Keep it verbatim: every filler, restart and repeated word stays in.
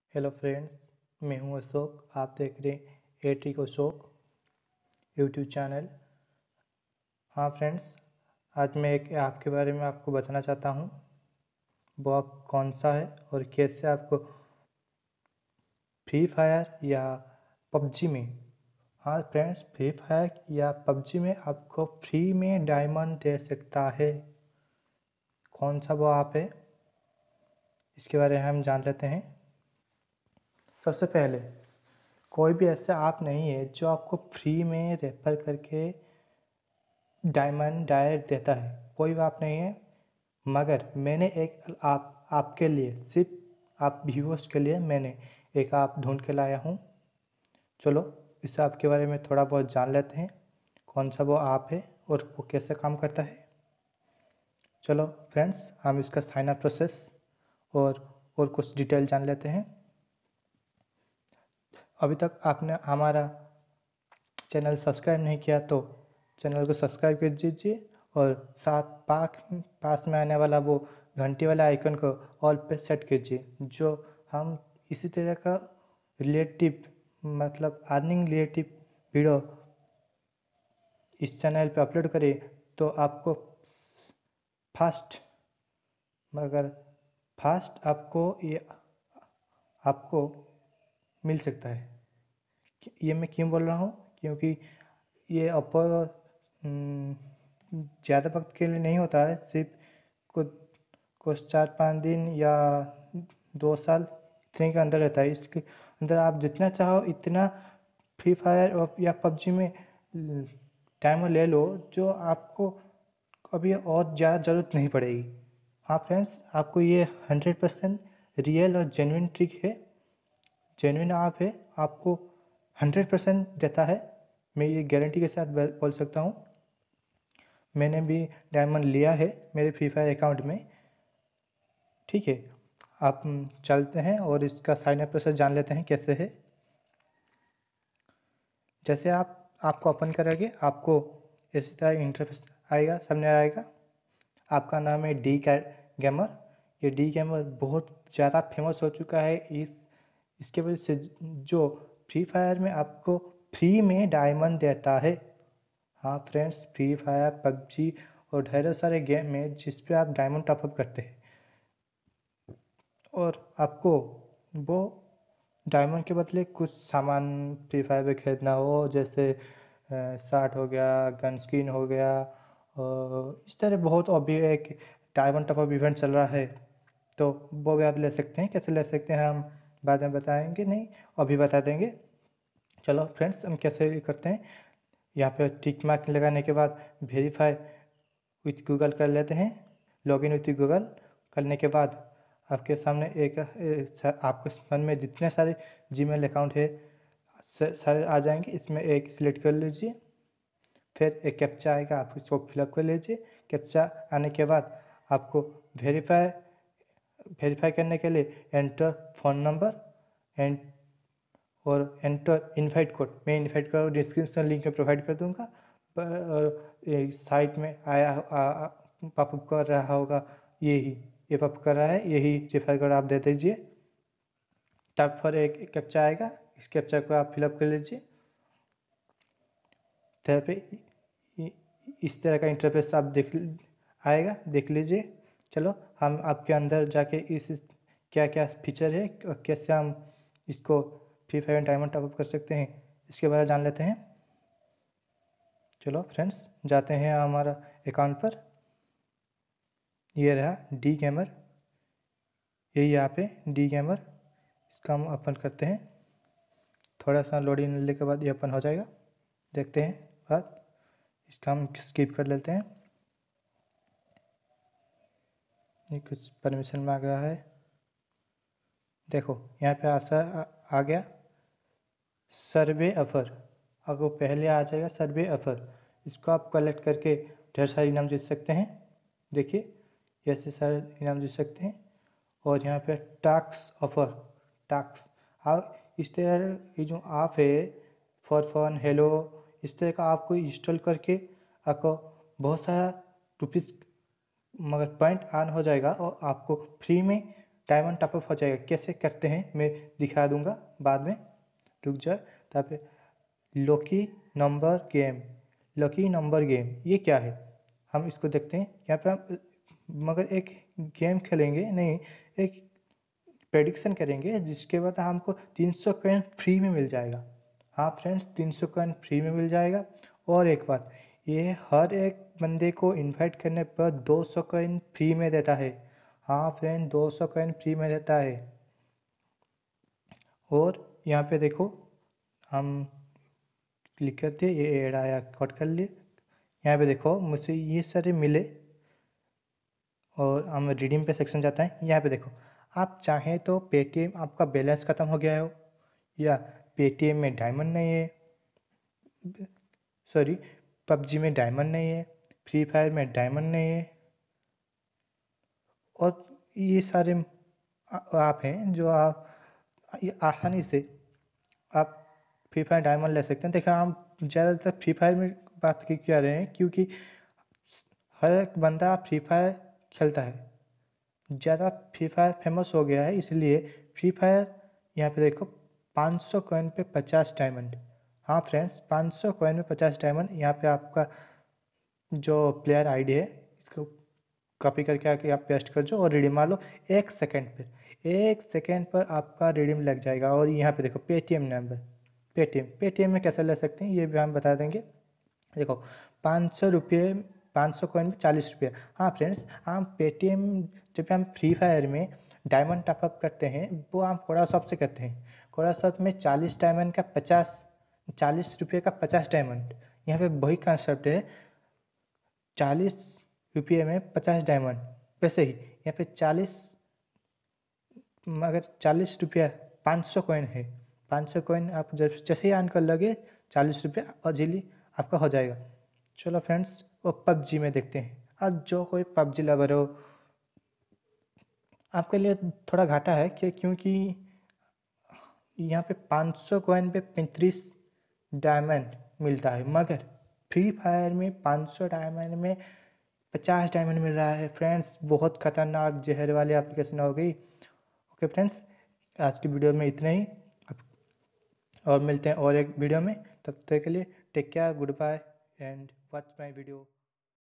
Hello friends, मैं हूं अशोक। आप देख रहे हैं a trick Ashok YouTube channel. हाँ फ्रेंड्स, आज मैं एक ऐप के बारे में आपको बताना चाहता हूं। वो ऐप कौन सा है और कैसे आपको फ्री फायर या पबजी में, हाँ फ्रेंड्स, फ्री फायर या पबजी में आपको फ्री में डायमंड दे सकता है। कौन सा वो ऐप है, इसके बारे में हम जान लेते हैं। सबसे पहले, कोई भी ऐसा ऐप नहीं है जो आपको फ्री में रेफर करके डायमंड डायरेक्ट देता है। कोई बात नहीं है, मगर मैंने एक आप आपके लिए, सिर्फ आप व्यूअर्स के लिए मैंने एक ऐप ढूंढ के लाया हूँ। चलो इस ऐप के बारे में थोड़ा बहुत जान लेते हैं, कौन सा वो ऐप है और वो कैसे काम करता है। चलो फ्रेंड्स, हम इसका साइन अप प्रोसेस और और कुछ डिटेल जान लेते हैं। अभी तक आपने हमारा चैनल सब्सक्राइब नहीं किया तो चैनल को सब्सक्राइब कर दीजिए और साथ पाक पास में आने वाला वो घंटी वाला आइकन को ऑल पे सेट कीजिए, जो हम इसी तरह का रिलेटिव मतलब अर्निंग रिलेटिव वीडियो इस चैनल पे अपलोड करें तो आपको फास्ट मगर फास्ट आपको ये आपको मिल सकता है। ये मैं क्यों बोल रहा हूँ, क्योंकि ये अपर ज़्यादा वक्त के लिए नहीं होता है, सिर्फ कुछ कुछ चार पाँच दिन या दो साल इतने के अंदर रहता है। इसके अंदर आप जितना चाहो इतना फ्री फायर और या पबजी में टाइम ले लो, जो आपको कभी और ज़्यादा ज़रूरत नहीं पड़ेगी। हाँ फ्रेंड्स, आपको ये हंड्रेड परसेंट रियल और जेन्युइन ट्रिक है, जेन्युइन ऐप है, आपको हंड्रेड परसेंट देता है। मैं ये गारंटी के साथ बोल सकता हूँ। मैंने भी डायमंड लिया है मेरे फ्री फायर अकाउंट में। ठीक है, आप चलते हैं और इसका साइन अप प्रोसेस जान लेते हैं कैसे है। जैसे आप आपको ओपन करोगे, आपको इसी तरह इंटरफेस आएगा, सामने आएगा। आपका नाम है डी गेमर। ये डी गेमर बहुत ज़्यादा फेमस हो चुका है इस इसके वजह से, जो फ्री फायर में आपको फ्री में डायमंड देता है। हाँ फ्रेंड्स, फ्री फायर, पबजी और ढेरों सारे गेम में जिस पे आप डायमंड टॉपअप करते हैं और आपको वो डायमंड के बदले कुछ सामान फ्री फायर पे खरीदना हो, जैसे शार्ट हो गया, गन स्किन हो गया, और इस तरह बहुत। अभी एक डायमंड टॉपअप इवेंट चल रहा है, तो वो भी आप ले सकते हैं। कैसे ले सकते हैं हम बाद में बताएंगे, नहीं अभी बता देंगे। चलो फ्रेंड्स, हम कैसे करते हैं। यहाँ पे टिक मार्क लगाने के बाद वेरीफाई विथ गूगल कर लेते हैं। लॉगिन विथ गूगल करने के बाद आपके सामने एक, एक आपके मन में जितने सारे जीमेल अकाउंट है सारे आ जाएंगे। इसमें एक सिलेक्ट कर लीजिए, फिर एक कैप्चा आएगा, आप इसको फिलअप कर लीजिए। कैप्चा आने के बाद आपको वेरीफाई वेरीफाई करने के लिए एंटर फ़ोन नंबर एंड और एंटर इनवाइट कोड। मैं इनवाइट कोड डिस्क्रिप्शन लिंक में प्रोवाइड कर दूंगा। और साइट में आया पॉपअप कर रहा होगा, यही ये पॉपअप कर रहा है, यही रेफर कोड आप दे दीजिए। तब फिर एक कैप्चा आएगा, इस कैप्चा को आप फिलअप कर लीजिए। तरह पे इस तरह का इंटरफेस आप देख आएगा, देख लीजिए। चलो हम आपके अंदर जाके इस क्या क्या फीचर है और कैसे हम इसको फ्री फायर डायमंड टॉपअप कर सकते हैं, इसके बारे में जान लेते हैं। चलो फ्रेंड्स, जाते हैं हमारा अकाउंट पर। ये रहा डी गेमर, यही यहाँ पे डी गेमर। इसका हम ओपन करते हैं। थोड़ा सा लोडिंग लेने के बाद ये ओपन हो जाएगा, देखते हैं बाद। इसका हम स्किप कर लेते हैं, ये कुछ परमिशन मांग रहा है। देखो यहाँ पे आशा आ, आ गया सर्वे ऑफर। आपको पहले आ जाएगा सर्वे ऑफर। इसको आप कलेक्ट करके ढेर सारे इनाम जीत सकते हैं। देखिए ऐसे सारे इनाम जीत सकते हैं। और यहाँ पे टैक्स ऑफर, टैक्स आप इस तरह ये जो आप है फॉर फन हेलो, इस तरह का आपको इंस्टॉल करके आपको बहुत सारा रुपीज़ मगर पॉइंट आन हो जाएगा और आपको फ्री में डायमंड टॉपअप हो जाएगा। कैसे करते हैं मैं दिखा दूंगा बाद में, रुक जाए। तब lucky number game, lucky number game ये क्या है हम इसको देखते हैं। यहाँ पे हम मगर एक गेम खेलेंगे नहीं, एक प्रेडिक्शन करेंगे जिसके बाद हमको तीन सौ कॉइन फ्री में मिल जाएगा। हाँ फ्रेंड्स, तीन सौ कॉइन फ्री में मिल जाएगा। और एक बात, ये हर एक बंदे को इनवाइट करने पर दो सौ कॉइन फ्री में देता है। हाँ फ्रेंड, दो सौ कॉइन फ्री में देता है। और यहाँ पे देखो, हम क्लिक करते ये ऐड आया, कट कर लिए। यहाँ पे देखो मुझे ये सारे मिले और हम रिडीम पे सेक्शन जाता है। यहाँ पे देखो, आप चाहें तो पेटीएम आपका बैलेंस ख़त्म हो गया हो, या पेटीएम में डायमंड नहीं है, सॉरी पबजी में डायमंड नहीं है, फ्री फायर में डायमंड नहीं है, और ये सारे आप हैं जो आप ये आसानी से आप फ्री फायर डायमंड ले सकते हैं। देखिए हम ज़्यादातर फ्री फायर में बात की क्या रहे हैं, क्योंकि हर एक बंदा फ्री फायर खेलता है, ज़्यादा फ्री फायर फेमस हो गया है, इसलिए फ्री फायर। यहाँ पे देखो पाँच सौ कॉइन पे पचास डायमंड। हाँ फ्रेंड्स, पाँच सौ कॉइन में पचास डायमंड। यहाँ पे आपका जो प्लेयर आईडी है इसको कॉपी करके आके आप पेस्ट कर दो और रिडीम मार लो। एक सेकंड पर एक सेकंड पर आपका रिडीम लग जाएगा। और यहाँ पे देखो पेटीएम नंबर, पेटीएम पेटीएम में कैसे ले सकते हैं ये भी हम बता देंगे। देखो पाँच सौ रुपये, पाँच सौ कॉइन में चालीस रुपये। हाँ फ्रेंड्स, हम पेटीएम जब हम फ्री फायर में डायमंड टॉपअप करते हैं वो हम कोड़ा शॉप से करते हैं। कोड़ा शॉप में चालीस डायमंड का पचास, चालीस रुपये का पचास डायमंड। यहाँ पे वही कॉन्सेप्ट है, चालीस रुपये में पचास डायमंड। वैसे ही यहाँ पे चालीस, मगर चालीस रुपया पाँच सौ कॉइन है। पाँच सौ कॉइन आप जब जैसे ही आन कर लगे चालीस रुपया अजीली आपका हो जाएगा। चलो फ्रेंड्स, वो पबजी में देखते हैं। आज जो कोई पबजी लवर हो, आपके लिए थोड़ा घाटा है कि क्योंकि यहाँ पे पाँच सौ कॉइन पे पैंतीस डायमंड मिलता है, मगर फ्री फायर में पाँच सौ डायमंड में पचास डायमंड मिल रहा है। फ्रेंड्स बहुत खतरनाक जहर वाली एप्लीकेशन हो गई। ओके फ्रेंड्स, आज की वीडियो में इतना ही, और मिलते हैं और एक वीडियो में। तब तक के लिए take care, goodbye and watch my video.